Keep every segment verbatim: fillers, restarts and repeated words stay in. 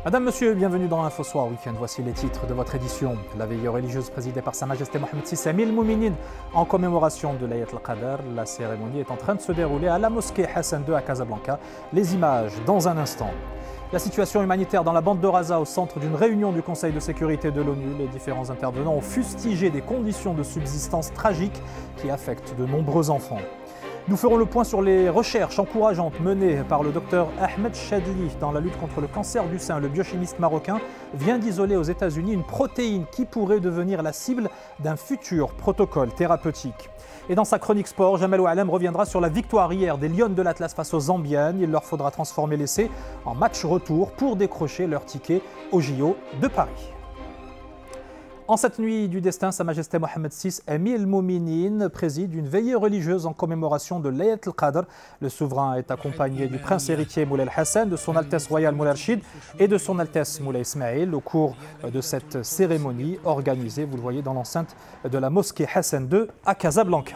Madame, Monsieur, bienvenue dans Info Soir Week-end. Voici les titres de votre édition. La veillée religieuse présidée par Sa Majesté Mohammed six Amir al-Mouminin en commémoration de l'Ayat al-Qadr. La cérémonie est en train de se dérouler à la mosquée Hassan deux à Casablanca. Les images dans un instant. La situation humanitaire dans la bande de Raza au centre d'une réunion du Conseil de sécurité de l'ONU. Les différents intervenants ont fustigé des conditions de subsistance tragiques qui affectent de nombreux enfants. Nous ferons le point sur les recherches encourageantes menées par le docteur Ahmed Chadli dans la lutte contre le cancer du sein. Le biochimiste marocain vient d'isoler aux États-Unis une protéine qui pourrait devenir la cible d'un futur protocole thérapeutique. Et dans sa chronique sport, Jamel Oualem reviendra sur la victoire hier des Lions de l'Atlas face aux Zambiennes. Il leur faudra transformer l'essai en match retour pour décrocher leur ticket aux J O de Paris. En cette nuit du destin, Sa Majesté Mohammed six Amir al-Mouminin préside une veillée religieuse en commémoration de l'Ayat al-Qadr. Le souverain est accompagné du prince héritier Moulay Hassan, de son Altesse royale Moulay Rachid et de son Altesse Moulay Ismaïl au cours de cette cérémonie organisée, vous le voyez, dans l'enceinte de la mosquée Hassan deux à Casablanca.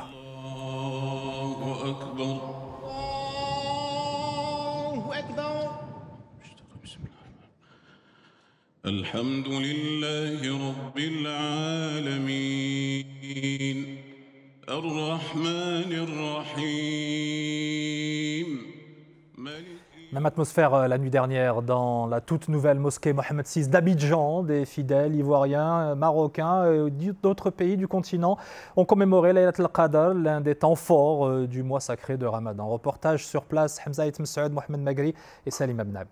الحمد لله رب العالمين الرحمن الرحيم. Même atmosphère la nuit dernière dans la toute nouvelle mosquée Mohammed six d'Abidjan. Des fidèles ivoiriens, marocains et d'autres pays du continent ont commémoré l'Ayat al-Qadr, l'un des temps forts du mois sacré de Ramadan. Reportage sur place, Hamza Msaoud, Mohamed Magri et Salim Abnabou.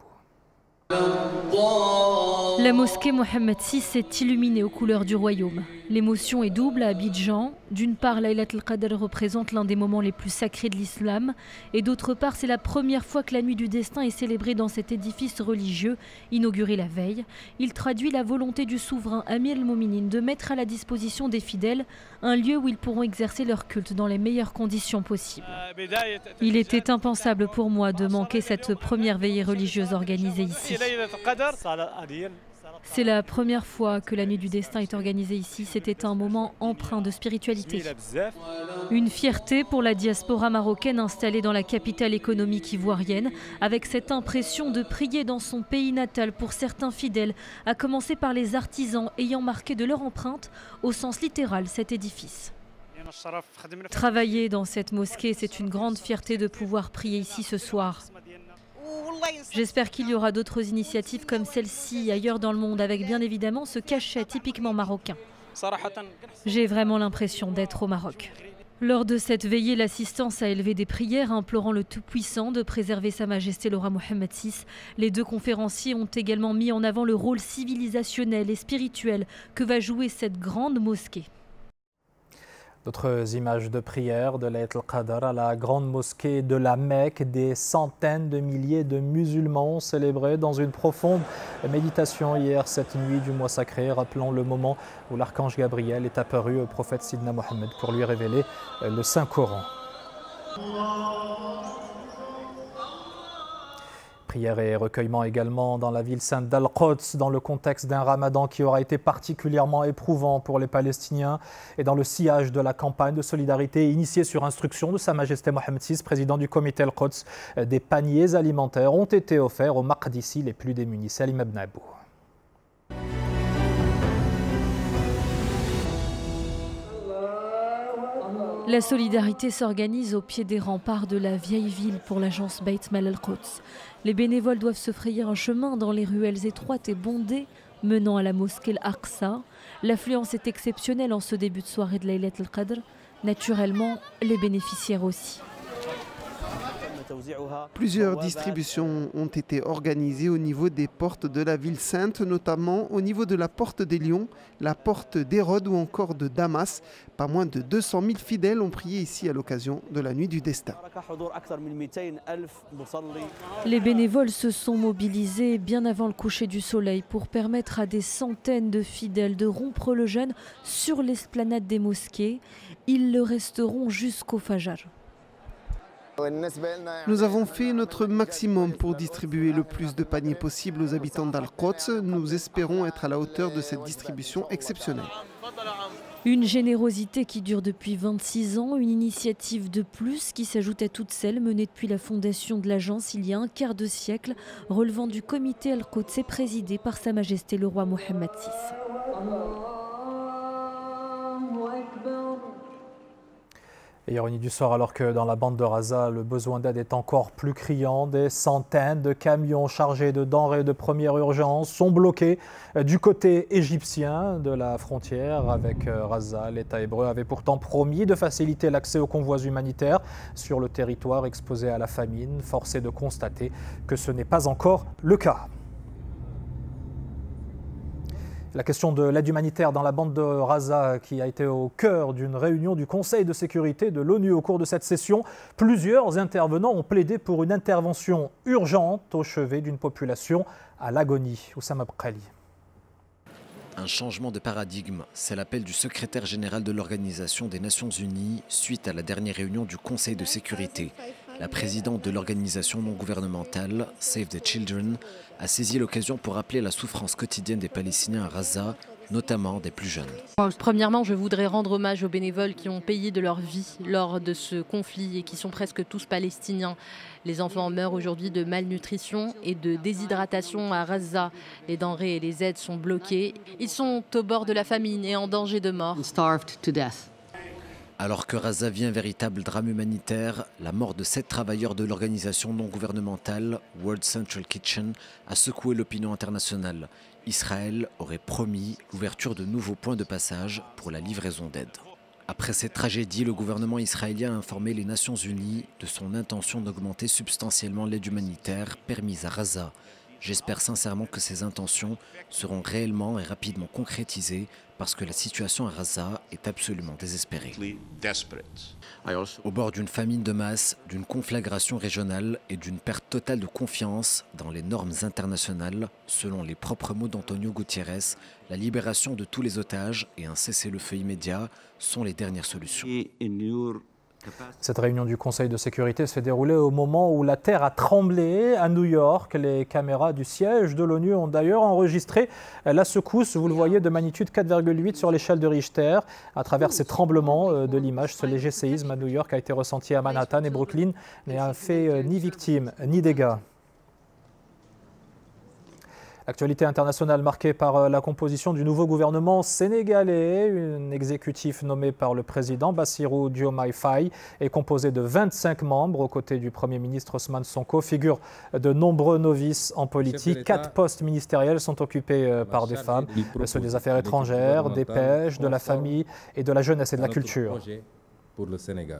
La mosquée Mohammed six est illuminée aux couleurs du royaume. L'émotion est double à Abidjan. D'une part, l'Ayat al-Qadr représente l'un des moments les plus sacrés de l'islam. Et d'autre part, c'est la première fois que la nuit du destin est célébrée dans cet édifice religieux, inauguré la veille. Il traduit la volonté du souverain Amir al-Mouminin de mettre à la disposition des fidèles un lieu où ils pourront exercer leur culte dans les meilleures conditions possibles. Il était impensable pour moi de manquer cette première veillée religieuse organisée ici. C'est la première fois que la nuit du destin est organisée ici. C'était un moment empreint de spiritualité. Une fierté pour la diaspora marocaine installée dans la capitale économique ivoirienne, avec cette impression de prier dans son pays natal pour certains fidèles, à commencer par les artisans ayant marqué de leur empreinte, au sens littéral, cet édifice. Travailler dans cette mosquée, c'est une grande fierté de pouvoir prier ici ce soir. J'espère qu'il y aura d'autres initiatives comme celle-ci ailleurs dans le monde, avec bien évidemment ce cachet typiquement marocain. J'ai vraiment l'impression d'être au Maroc. Lors de cette veillée, l'assistance a élevé des prières implorant le Tout-Puissant de préserver Sa Majesté le roi Mohammed six. Les deux conférenciers ont également mis en avant le rôle civilisationnel et spirituel que va jouer cette grande mosquée. D'autres images de prière de l'Ayat al-Qadr à la grande mosquée de la Mecque. Des centaines de milliers de musulmans ont célébré dans une profonde méditation hier cette nuit du mois sacré, rappelant le moment où l'archange Gabriel est apparu au prophète Sidna Mohammed pour lui révéler le Saint-Coran. Prières et recueillement également dans la ville sainte d'Al-Quds, dans le contexte d'un ramadan qui aura été particulièrement éprouvant pour les Palestiniens et dans le sillage de la campagne de solidarité initiée sur instruction de Sa Majesté Mohammed six, président du comité Al-Quds. Des paniers alimentaires ont été offerts aux Maqdissi les plus démunis. Salim Abnabou. La solidarité s'organise au pied des remparts de la vieille ville pour l'agence Beit Mal Al-Quds. Les bénévoles doivent se frayer un chemin dans les ruelles étroites et bondées menant à la mosquée Al-Aqsa. L'affluence est exceptionnelle en ce début de soirée de l'Ayat al-Qadr. Naturellement, les bénéficiaires aussi. Plusieurs distributions ont été organisées au niveau des portes de la ville sainte, notamment au niveau de la porte des Lions, la porte d'Hérode ou encore de Damas. Pas moins de deux cent mille fidèles ont prié ici à l'occasion de la nuit du destin. Les bénévoles se sont mobilisés bien avant le coucher du soleil pour permettre à des centaines de fidèles de rompre le jeûne sur l'esplanade des mosquées. Ils le resteront jusqu'au Fajr. Nous avons fait notre maximum pour distribuer le plus de paniers possible aux habitants d'Al-Quds. Nous espérons être à la hauteur de cette distribution exceptionnelle. Une générosité qui dure depuis vingt-six ans, une initiative de plus qui s'ajoute à toutes celles menées depuis la fondation de l'agence il y a un quart de siècle, relevant du comité Al-Quds et présidé par Sa Majesté le roi Mohammed six. Et ironie du sort, alors que dans la bande de Raza, le besoin d'aide est encore plus criant. Des centaines de camions chargés de denrées de première urgence sont bloqués du côté égyptien de la frontière avec Raza. L'État hébreu avait pourtant promis de faciliter l'accès aux convois humanitaires sur le territoire exposé à la famine. Force est de constater que ce n'est pas encore le cas. La question de l'aide humanitaire dans la bande de Raza qui a été au cœur d'une réunion du Conseil de sécurité de l'ONU au cours de cette session. Plusieurs intervenants ont plaidé pour une intervention urgente au chevet d'une population à l'agonie. Oussama Bkhali. Un changement de paradigme, c'est l'appel du secrétaire général de l'Organisation des Nations Unies suite à la dernière réunion du Conseil de sécurité. La présidente de l'organisation non gouvernementale, Save the Children, a saisi l'occasion pour rappeler la souffrance quotidienne des Palestiniens à Raza, notamment des plus jeunes. Premièrement, je voudrais rendre hommage aux bénévoles qui ont payé de leur vie lors de ce conflit et qui sont presque tous palestiniens. Les enfants meurent aujourd'hui de malnutrition et de déshydratation à Raza. Les denrées et les aides sont bloquées. Ils sont au bord de la famine et en danger de mort. Alors que Raza vit un véritable drame humanitaire, la mort de sept travailleurs de l'organisation non gouvernementale World Central Kitchen a secoué l'opinion internationale. Israël aurait promis l'ouverture de nouveaux points de passage pour la livraison d'aide. Après cette tragédie, le gouvernement israélien a informé les Nations Unies de son intention d'augmenter substantiellement l'aide humanitaire permise à Raza. J'espère sincèrement que ces intentions seront réellement et rapidement concrétisées parce que la situation à Raza est absolument désespérée. Au bord d'une famine de masse, d'une conflagration régionale et d'une perte totale de confiance dans les normes internationales, selon les propres mots d'Antonio Gutiérrez, la libération de tous les otages et un cessez-le-feu immédiat sont les dernières solutions. Cette réunion du Conseil de sécurité s'est déroulée au moment où la terre a tremblé à New York. Les caméras du siège de l'ONU ont d'ailleurs enregistré la secousse, vous le voyez, de magnitude quatre virgule huit sur l'échelle de Richter. À travers ces tremblements de l'image, ce léger séisme à New York a été ressenti à Manhattan et Brooklyn n'a fait ni victime ni dégâts. Actualité internationale marquée par la composition du nouveau gouvernement sénégalais. Un exécutif nommé par le président Bassirou Diomaye Faye est composé de vingt-cinq membres aux côtés du Premier ministre Ousmane Sonko. Figurent de nombreux novices en politique. Quatre postes ministériels sont occupés par des femmes, ceux des affaires étrangères, des pêches, de la famille et de la jeunesse et de la culture. Pour le Sénégal.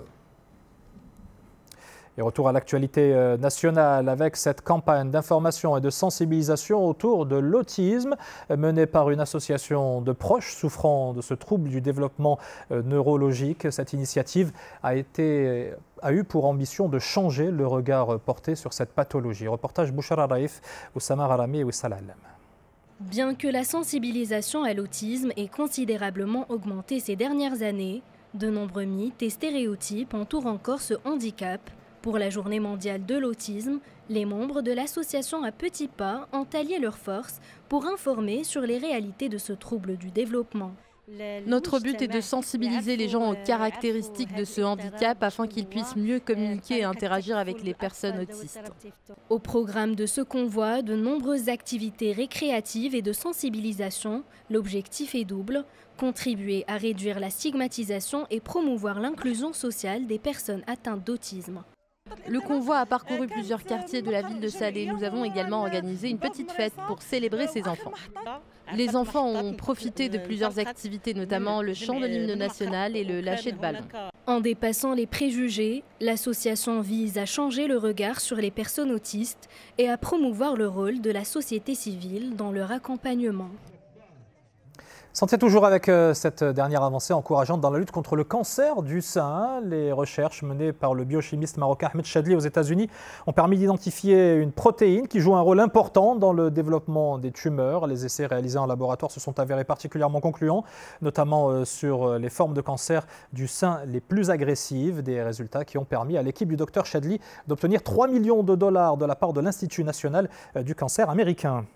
Et retour à l'actualité nationale avec cette campagne d'information et de sensibilisation autour de l'autisme menée par une association de proches souffrant de ce trouble du développement neurologique. Cette initiative a, été, a eu pour ambition de changer le regard porté sur cette pathologie. Reportage Bouchara Raif, Oussama Rarami et Wissal Alem. Bien que la sensibilisation à l'autisme ait considérablement augmenté ces dernières années, de nombreux mythes et stéréotypes entourent encore ce handicap. Pour la journée mondiale de l'autisme, les membres de l'association à petits pas ont allié leurs forces pour informer sur les réalités de ce trouble du développement. Notre but est de sensibiliser les gens aux caractéristiques de ce handicap afin qu'ils puissent mieux communiquer et interagir avec les personnes autistes. Au programme de ce convoi, de nombreuses activités récréatives et de sensibilisation. L'objectif est double, contribuer à réduire la stigmatisation et promouvoir l'inclusion sociale des personnes atteintes d'autisme. Le convoi a parcouru plusieurs quartiers de la ville de Salé. Nous avons également organisé une petite fête pour célébrer ces enfants. Les enfants ont profité de plusieurs activités, notamment le chant de l'hymne national et le lâcher de ballon. En dépassant les préjugés, l'association vise à changer le regard sur les personnes autistes et à promouvoir le rôle de la société civile dans leur accompagnement. Santé toujours avec cette dernière avancée encourageante dans la lutte contre le cancer du sein. Les recherches menées par le biochimiste marocain Ahmed Chadli aux États-Unis ont permis d'identifier une protéine qui joue un rôle important dans le développement des tumeurs. Les essais réalisés en laboratoire se sont avérés particulièrement concluants, notamment sur les formes de cancer du sein les plus agressives. Des résultats qui ont permis à l'équipe du docteur Chadli d'obtenir trois millions de dollars de la part de l'Institut national du cancer américain.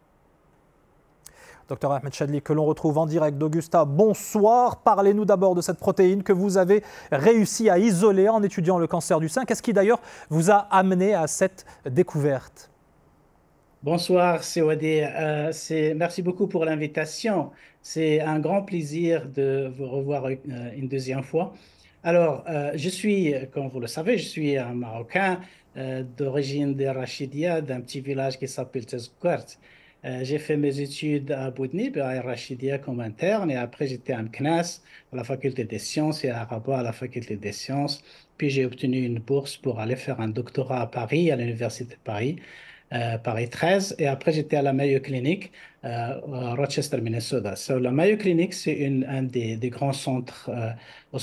Docteur Ahmed Chadli, que l'on retrouve en direct d'Augusta. Bonsoir. Parlez-nous d'abord de cette protéine que vous avez réussi à isoler en étudiant le cancer du sein. Qu'est-ce qui d'ailleurs vous a amené à cette découverte? Bonsoir, c'est Wadé. Euh, merci beaucoup pour l'invitation. C'est un grand plaisir de vous revoir euh, une deuxième fois. Alors, euh, je suis, comme vous le savez, je suis un Marocain euh, d'origine des Rachidia, d'un petit village qui s'appelle Tezoukwart. Euh, j'ai fait mes études à Boudnib, à Rachidia comme interne, et après j'étais à Meknas, à la faculté des sciences, et à Rabat, à la faculté des sciences. Puis j'ai obtenu une bourse pour aller faire un doctorat à Paris, à l'université de Paris, euh, Paris treize. Et après j'étais à la Mayo Clinic, euh, à Rochester, Minnesota. So, la Mayo Clinic, c'est un des, des grands centres euh,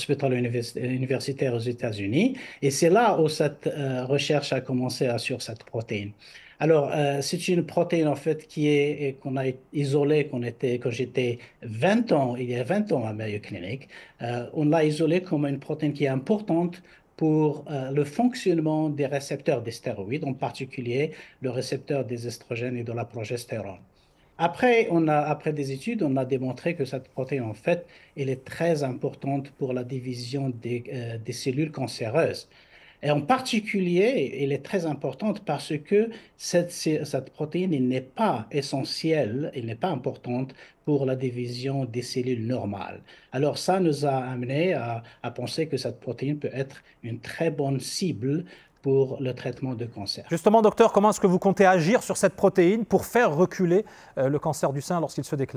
hospitalo-universitaires aux États-Unis. Et c'est là où cette euh, recherche a commencé à, sur cette protéine. Alors, euh, c'est une protéine en fait qui est qu'on a isolée qu'on était quand j'étais vingt ans, il y a vingt ans à Mayo Clinic. Euh, on l'a isolée comme une protéine qui est importante pour euh, le fonctionnement des récepteurs des stéroïdes, en particulier le récepteur des estrogènes et de la progestérone. Après, on a, après des études, on a démontré que cette protéine, en fait, elle est très importante pour la division des, euh, des cellules cancéreuses. Et en particulier, elle est très importante parce que cette, cette protéine n'est pas essentielle, elle n'est pas importante pour la division des cellules normales. Alors ça nous a amené à, à penser que cette protéine peut être une très bonne cible pour le traitement de cancer. Justement, docteur, comment est-ce que vous comptez agir sur cette protéine pour faire reculer euh, le cancer du sein lorsqu'il se déclare ?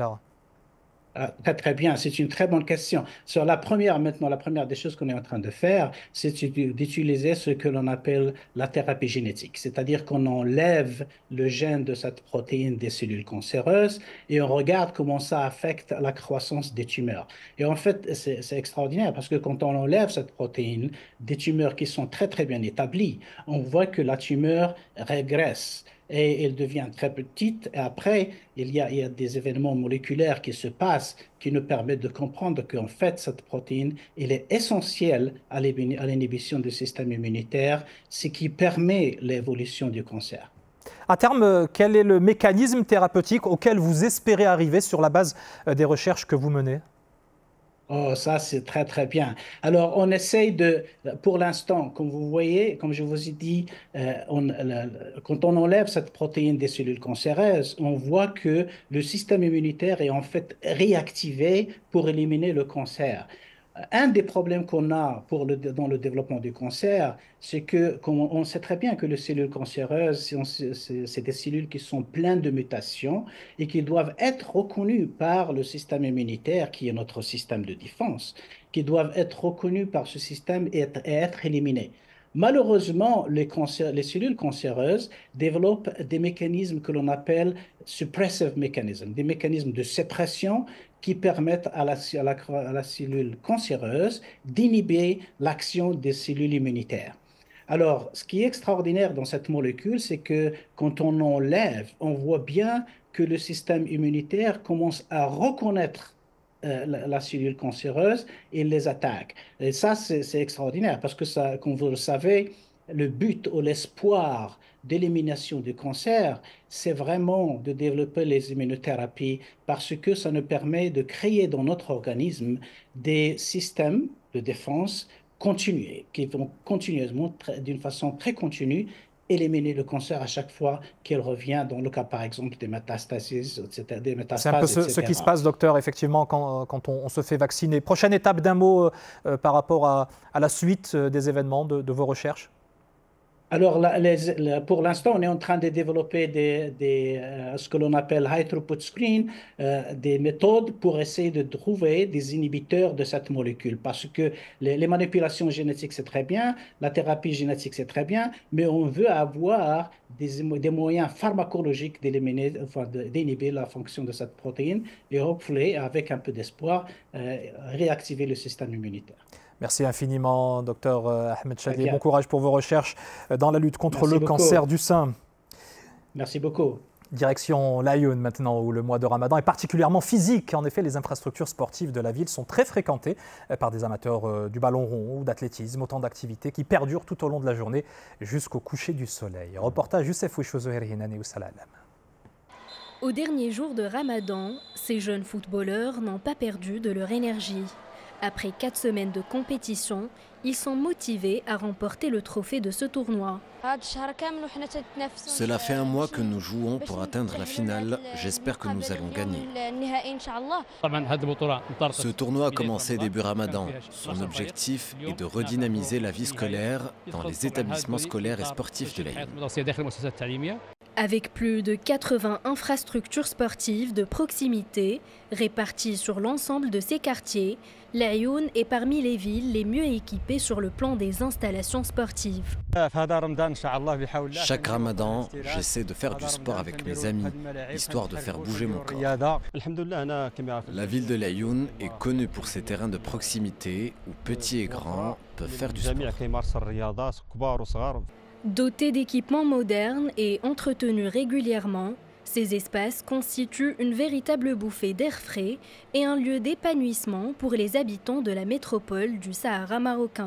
Ah, très, très bien, c'est une très bonne question. Sur la première, maintenant, la première des choses qu'on est en train de faire, c'est d'utiliser ce que l'on appelle la thérapie génétique, c'est-à-dire qu'on enlève le gène de cette protéine des cellules cancéreuses et on regarde comment ça affecte la croissance des tumeurs. Et en fait, c'est extraordinaire parce que quand on enlève cette protéine des tumeurs qui sont très, très bien établies, on voit que la tumeur régresse. Et elle devient très petite. Et après, il y, a, il y a des événements moléculaires qui se passent qui nous permettent de comprendre qu'en fait, cette protéine, elle est essentielle à l'inhibition du système immunitaire, ce qui permet l'évolution du cancer. À terme, quel est le mécanisme thérapeutique auquel vous espérez arriver sur la base des recherches que vous menez ? Oh, ça, c'est très, très bien. Alors, on essaye de, pour l'instant, comme vous voyez, comme je vous ai dit, euh, on, le, quand on enlève cette protéine des cellules cancéreuses, on voit que le système immunitaire est en fait réactivé pour éliminer le cancer. Un des problèmes qu'on a pour le, dans le développement du cancer, c'est que, comme on sait très bien que les cellules cancéreuses, c'est des cellules qui sont pleines de mutations et qui doivent être reconnues par le système immunitaire, qui est notre système de défense, qui doivent être reconnues par ce système et être, et être éliminées. Malheureusement, les, cancer, les cellules cancéreuses développent des mécanismes que l'on appelle suppressive mechanisms, des mécanismes de suppression qui permettent à la, à la, à la cellule cancéreuse d'inhiber l'action des cellules immunitaires. Alors, ce qui est extraordinaire dans cette molécule, c'est que quand on enlève, on voit bien que le système immunitaire commence à reconnaître euh, la, la cellule cancéreuse et les attaque. Et ça, c'est extraordinaire parce que, ça, comme vous le savez, le but ou l'espoir d'élimination du cancer, c'est vraiment de développer les immunothérapies parce que ça nous permet de créer dans notre organisme des systèmes de défense continus, qui vont continuellement, d'une façon très continue, éliminer le cancer à chaque fois qu'il revient, dans le cas par exemple des métastases, et cetera. C'est un peu ce, ce qui se passe, docteur, effectivement, quand, quand on, on se fait vacciner. Prochaine étape d'un mot euh, par rapport à, à la suite des événements de, de vos recherches? Alors, la, les, la, pour l'instant, on est en train de développer des, des, euh, ce que l'on appelle high throughput screen, euh, des méthodes pour essayer de trouver des inhibiteurs de cette molécule. Parce que les, les manipulations génétiques, c'est très bien, la thérapie génétique, c'est très bien, mais on veut avoir des, des moyens pharmacologiques d'éliminer, enfin, d'inhiber la fonction de cette protéine et, hopefully, avec un peu d'espoir, euh, réactiver le système immunitaire. Merci infiniment, docteur Ahmed Chadi. Bon courage pour vos recherches dans la lutte contre Merci le beaucoup. cancer du sein. Merci beaucoup. Direction Laayoune maintenant, où le mois de Ramadan est particulièrement physique. En effet, les infrastructures sportives de la ville sont très fréquentées par des amateurs du ballon rond ou d'athlétisme, autant d'activités qui perdurent tout au long de la journée jusqu'au coucher du soleil. Reportage Youssef Ouichouzoheri Hinani Oussalam. Au dernier jour de Ramadan, ces jeunes footballeurs n'ont pas perdu de leur énergie. Après quatre semaines de compétition, ils sont motivés à remporter le trophée de ce tournoi. Cela fait un mois que nous jouons pour atteindre la finale. J'espère que nous allons gagner. Ce tournoi a commencé début Ramadan. Son objectif est de redynamiser la vie scolaire dans les établissements scolaires et sportifs de Laayoune. Avec plus de quatre-vingts infrastructures sportives de proximité réparties sur l'ensemble de ces quartiers, Laayoune est parmi les villes les mieux équipées sur le plan des installations sportives. Chaque Ramadan, j'essaie de faire du sport avec mes amis, histoire de faire bouger mon corps. La ville de Laayoune est connue pour ses terrains de proximité où petits et grands peuvent faire du sport. Dotés d'équipements modernes et entretenus régulièrement, ces espaces constituent une véritable bouffée d'air frais et un lieu d'épanouissement pour les habitants de la métropole du Sahara marocain.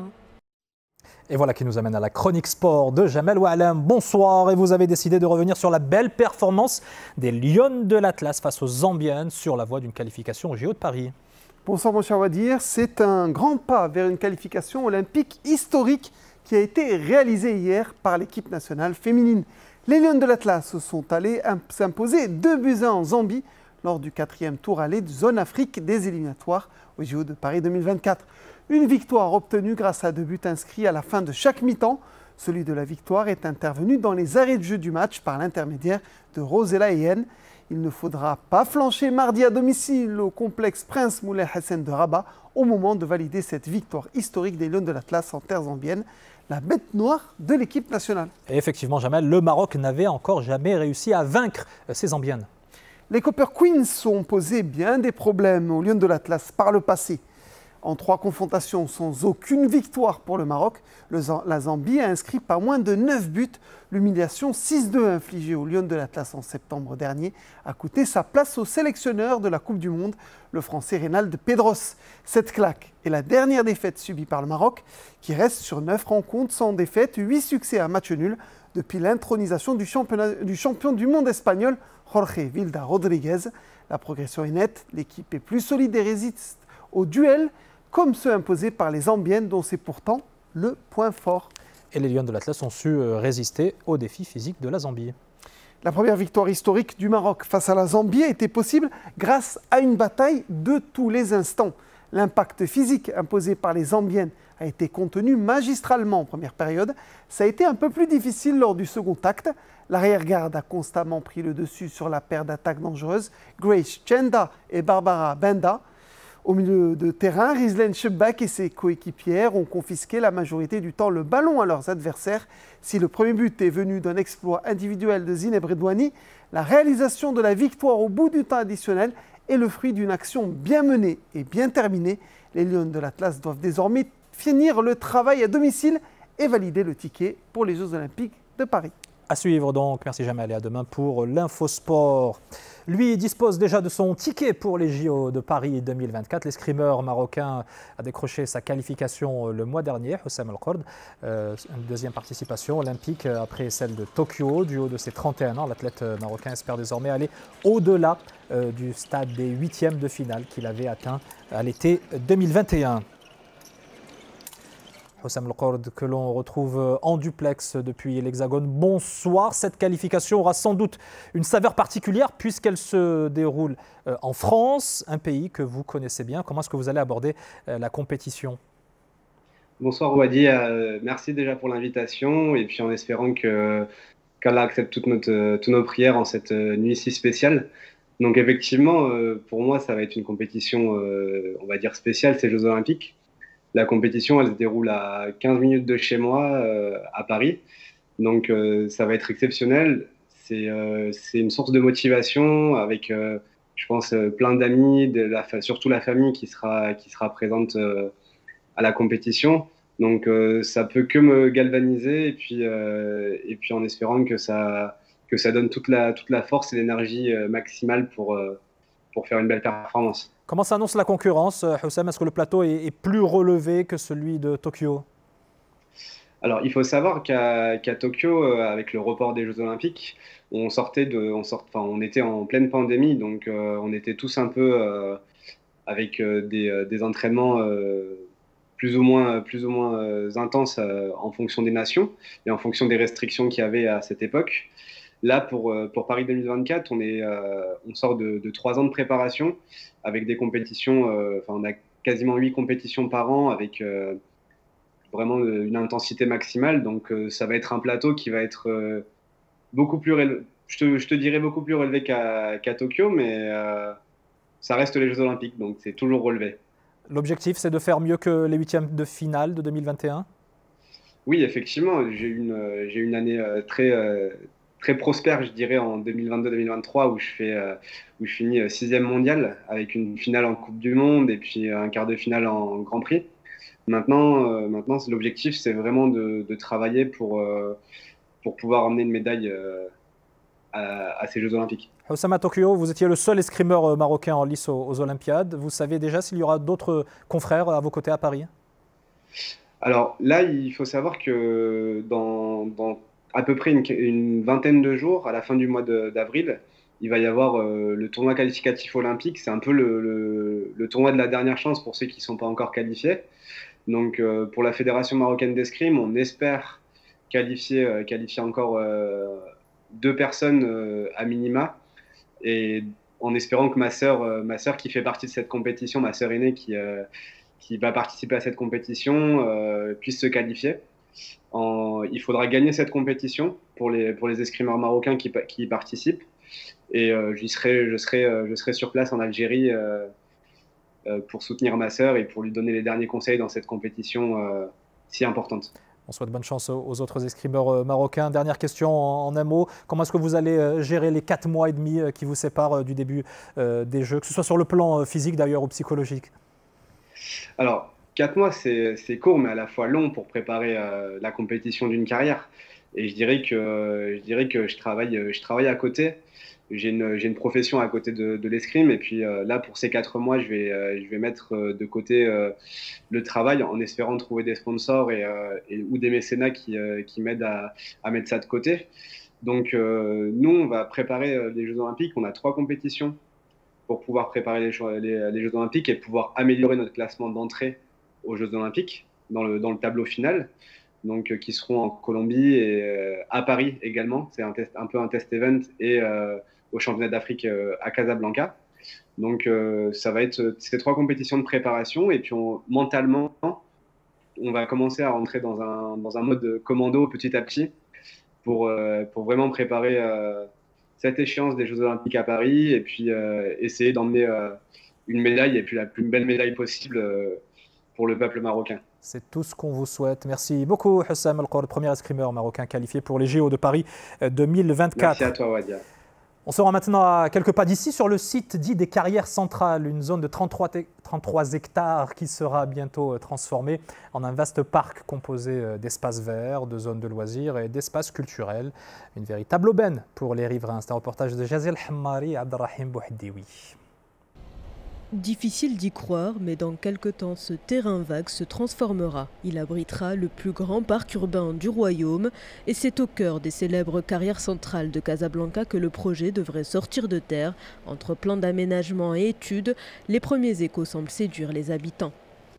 Et voilà qui nous amène à la chronique sport de Jamel Oualem. Bonsoir, et vous avez décidé de revenir sur la belle performance des Lions de l'Atlas face aux Zambiennes sur la voie d'une qualification au J O de Paris. Bonsoir mon cher Wadir, c'est un grand pas vers une qualification olympique historique qui a été réalisé hier par l'équipe nationale féminine. Les Lions de l'Atlas se sont allés s'imposer deux buts à un en Zambie lors du quatrième tour aller de zone Afrique des éliminatoires au J O de Paris deux mille vingt-quatre. Une victoire obtenue grâce à deux buts inscrits à la fin de chaque mi-temps. Celui de la victoire est intervenu dans les arrêts de jeu du match par l'intermédiaire de Rosella Yen. Il ne faudra pas flancher mardi à domicile au complexe Prince Moulay Hassan de Rabat au moment de valider cette victoire historique des Lions de l'Atlas en terre zambienne, la bête noire de l'équipe nationale. Et effectivement, Jamel, le Maroc n'avait encore jamais réussi à vaincre ces Zambiennes. Les Copper Queens ont posé bien des problèmes aux Lions de l'Atlas par le passé. En trois confrontations sans aucune victoire pour le Maroc, le, la Zambie a inscrit pas moins de neuf buts. L'humiliation six deux infligée aux Lions de l'Atlas en septembre dernier a coûté sa place au sélectionneur de la Coupe du Monde, le Français Reynald Pedros. Cette claque est la dernière défaite subie par le Maroc, qui reste sur neuf rencontres sans défaite, huit succès à match nul depuis l'intronisation du, du champion du monde espagnol, Jorge Vilda Rodriguez. La progression est nette, l'équipe est plus solide et résiste au duel, comme ceux imposés par les Zambiennes, dont c'est pourtant le point fort. Et les Lions de l'Atlas ont su résister aux défis physiques de la Zambie. La première victoire historique du Maroc face à la Zambie a été possible grâce à une bataille de tous les instants. L'impact physique imposé par les Zambiennes a été contenu magistralement en première période. Ça a été un peu plus difficile lors du second acte. L'arrière-garde a constamment pris le dessus sur la paire d'attaques dangereuses, Grace Chenda et Barbara Benda. Au milieu de terrain, Rizlen Chebak et ses coéquipières ont confisqué la majorité du temps le ballon à leurs adversaires. Si le premier but est venu d'un exploit individuel de Zineb Redouani, la réalisation de la victoire au bout du temps additionnel est le fruit d'une action bien menée et bien terminée. Les Lions de l'Atlas doivent désormais finir le travail à domicile et valider le ticket pour les Jeux Olympiques de Paris. À suivre donc, merci Jamel et à demain pour l'Infosport. Lui dispose déjà de son ticket pour les J O de Paris deux mille vingt-quatre. L'escrimeur marocain a décroché sa qualification le mois dernier, Hossam El-Khord. Euh, une deuxième participation olympique après celle de Tokyo. Du haut de ses trente et un ans, l'athlète marocain espère désormais aller au-delà euh, du stade des huitièmes de finale qu'il avait atteint à l'été deux mille vingt et un. Hossam El-Khord que l'on retrouve en duplex depuis l'Hexagone. Bonsoir, cette qualification aura sans doute une saveur particulière puisqu'elle se déroule en France, un pays que vous connaissez bien. Comment est-ce que vous allez aborder la compétition ? Bonsoir Wadi, euh, merci déjà pour l'invitation et puis en espérant que qu'Allah accepte toutes, notre, toutes nos prières en cette nuit si spéciale. Donc effectivement, euh, pour moi, ça va être une compétition, euh, on va dire spéciale, ces Jeux Olympiques. La compétition, elle se déroule à quinze minutes de chez moi, euh, à Paris. Donc euh, ça va être exceptionnel. C'est euh, c'est une source de motivation avec, euh, je pense, euh, plein d'amis, de la fa- surtout la famille qui sera, qui sera présente euh, à la compétition. Donc euh, ça peut que me galvaniser et puis, euh, et puis en espérant que ça, que ça donne toute la, toute la force et l'énergie euh, maximale pour, euh, pour faire une belle performance. Comment s'annonce la concurrence, Houssam? Est-ce que le plateau est, est plus relevé que celui de Tokyo? Alors il faut savoir qu'à qu'à Tokyo, euh, avec le report des Jeux Olympiques, on sortait de, on sort, enfin, on était en pleine pandémie, donc euh, on était tous un peu euh, avec euh, des, euh, des entraînements euh, plus ou moins, plus ou moins euh, intenses euh, en fonction des nations et en fonction des restrictions qu'il y avait à cette époque. Là, pour, euh, pour Paris deux mille vingt-quatre, on, est, euh, on sort de, de trois ans de préparation avec des compétitions, euh, enfin, on a quasiment huit compétitions par an avec euh, vraiment une intensité maximale. Donc, euh, ça va être un plateau qui va être euh, beaucoup plus relevé, je te, je te dirais beaucoup plus relevé qu'à qu'à Tokyo, mais euh, ça reste les Jeux Olympiques, donc c'est toujours relevé. L'objectif, c'est de faire mieux que les huitièmes de finale de deux mille vingt et un? Oui, effectivement, j'ai eu une, j'ai eu une année euh, très, euh, très prospère, je dirais, en deux mille vingt-deux deux mille vingt-trois, où je, fais, euh, où je finis euh, sixième mondial, avec une finale en Coupe du Monde et puis un quart de finale en Grand Prix. Maintenant, euh, maintenant l'objectif, c'est vraiment de, de travailler pour, euh, pour pouvoir emmener une médaille euh, à, à ces Jeux Olympiques. Houssam, à Tokyo, vous étiez le seul escrimeur marocain en lice aux, aux Olympiades. Vous savez déjà s'il y aura d'autres confrères à vos côtés à Paris? Alors là, il faut savoir que dans, dans à peu près une, une vingtaine de jours, à la fin du mois d'avril, il va y avoir euh, le tournoi qualificatif olympique. C'est un peu le, le, le tournoi de la dernière chance pour ceux qui ne sont pas encore qualifiés. Donc euh, pour la Fédération marocaine d'escrime, on espère qualifier, euh, qualifier encore euh, deux personnes euh, à minima. Et en espérant que ma sœur, euh, ma sœur qui fait partie de cette compétition, ma sœur aînée qui, euh, qui va participer à cette compétition, euh, puisse se qualifier. En, il faudra gagner cette compétition pour les, pour les escrimeurs marocains qui, qui y participent. Et euh, j'y serai, je, serai, je serai sur place en Algérie euh, euh, pour soutenir ma sœur et pour lui donner les derniers conseils dans cette compétition euh, si importante. On souhaite bonne chance aux autres escrimeurs marocains. Dernière question en un mot. Comment est-ce que vous allez gérer les quatre mois et demi qui vous séparent du début des Jeux, que ce soit sur le plan physique d'ailleurs ou psychologique? Alors, quatre mois, c'est court, mais à la fois long pour préparer euh, la compétition d'une carrière. Et je dirais que, je, dirais que je, travaille, je travaille à côté. J'ai une, une profession à côté de, de l'escrime. Et puis euh, là, pour ces quatre mois, je vais, euh, je vais mettre de côté euh, le travail en espérant trouver des sponsors et, euh, et, ou des mécénats qui, euh, qui m'aident à, à mettre ça de côté. Donc, euh, nous, on va préparer les Jeux Olympiques. On a trois compétitions pour pouvoir préparer les, les, les Jeux Olympiques et pouvoir améliorer notre classement d'entrée aux Jeux Olympiques dans le, dans le tableau final, donc euh, qui seront en Colombie et euh, à Paris également. C'est un, un peu un test event et euh, au championnat d'Afrique euh, à Casablanca. Donc euh, ça va être ces trois compétitions de préparation et puis on, mentalement, on va commencer à rentrer dans un, dans un mode commando petit à petit pour, euh, pour vraiment préparer euh, cette échéance des Jeux Olympiques à Paris et puis euh, essayer d'emmener euh, une médaille et puis la plus belle médaille possible euh, pour le peuple marocain. C'est tout ce qu'on vous souhaite. Merci beaucoup Houssam El Qourd, premier escrimeur marocain qualifié pour les J O de Paris deux mille vingt-quatre. Merci à toi Wadia. On se rend maintenant à quelques pas d'ici sur le site dit des Carrières Centrales, une zone de trente-trois hectares qui sera bientôt transformée en un vaste parc composé d'espaces verts, de zones de loisirs et d'espaces culturels. Une véritable aubaine pour les riverains. C'est un reportage de Jazil Hammari et Abdelrahim Bouhidioui. Difficile d'y croire, mais dans quelque temps, ce terrain vague se transformera. Il abritera le plus grand parc urbain du royaume et c'est au cœur des célèbres carrières centrales de Casablanca que le projet devrait sortir de terre. Entre plans d'aménagement et études, les premiers échos semblent séduire les habitants.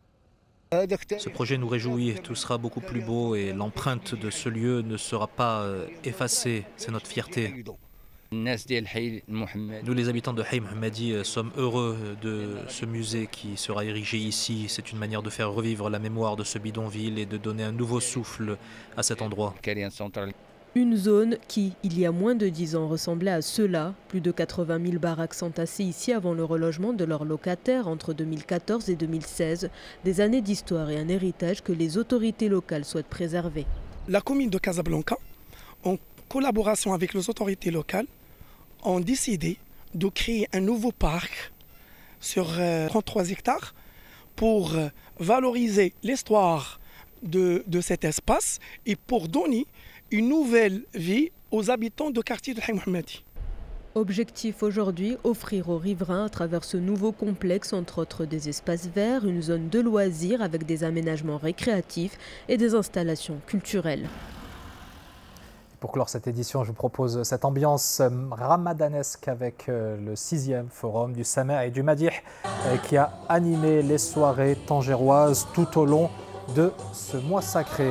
Ce projet nous réjouit, tout sera beaucoup plus beau et l'empreinte de ce lieu ne sera pas effacée, c'est notre fierté. Nous, les habitants de Hay Mohammadi, sommes heureux de ce musée qui sera érigé ici. C'est une manière de faire revivre la mémoire de ce bidonville et de donner un nouveau souffle à cet endroit. Une zone qui, il y a moins de dix ans, ressemblait à cela. Plus de quatre-vingt mille baraques s'entassaient ici avant le relogement de leurs locataires entre deux mille quatorze et deux mille seize. Des années d'histoire et un héritage que les autorités locales souhaitent préserver. La commune de Casablanca, en collaboration avec les autorités locales, ont décidé de créer un nouveau parc sur trente-trois hectares pour valoriser l'histoire de, de cet espace et pour donner une nouvelle vie aux habitants du quartier de Hay Mohammadi. Objectif aujourd'hui, offrir aux riverains à travers ce nouveau complexe, entre autres des espaces verts, une zone de loisirs avec des aménagements récréatifs et des installations culturelles. Pour clore cette édition, je vous propose cette ambiance ramadanesque avec le sixième forum du Sama' et du Madih qui a animé les soirées tangéroises tout au long de ce mois sacré.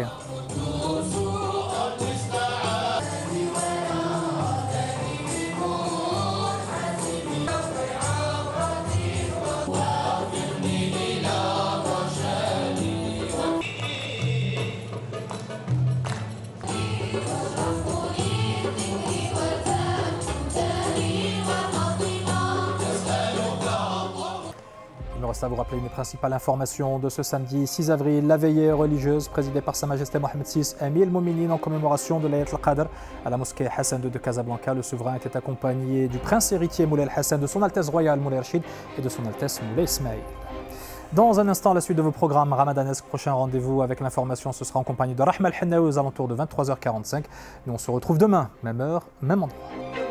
Il me reste à vous rappeler une principale information de ce samedi six avril, la veillée religieuse présidée par Sa Majesté Mohammed six Amir Mouminin en commémoration de l'Ayat al-Qadr à la mosquée Hassan deux de Casablanca. Le souverain était accompagné du prince héritier Moulay Hassan, de son Altesse royale Moulay Rachid et de son Altesse Moulay Ismaïl. Dans un instant, la suite de vos programmes ramadanesques. Prochain rendez-vous avec l'information, ce sera en compagnie de Rahma Al-Hennaoui aux alentours de vingt-trois heures quarante-cinq. Nous on se retrouve demain, même heure, même endroit.